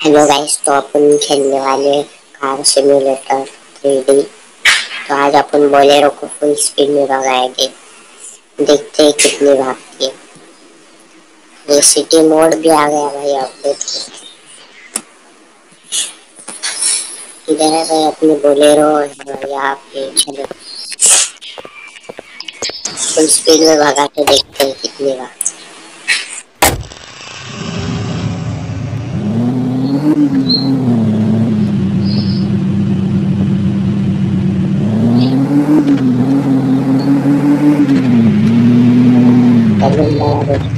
Hello guys, तो अपन खेलने वाले कार सिम्युलेटर 3D। तो आज अपन बोलेरो को फुल स्पीड में भगाएंगे। देखते हैं कितनी भागती है। ये सिटी मोड भी आ गया भाई, अपडेट। इधर है भाई अपनी बोलेरो, यहाँ पे चलो फुल स्पीड में भगा के देखते हैं कितनी भागती है।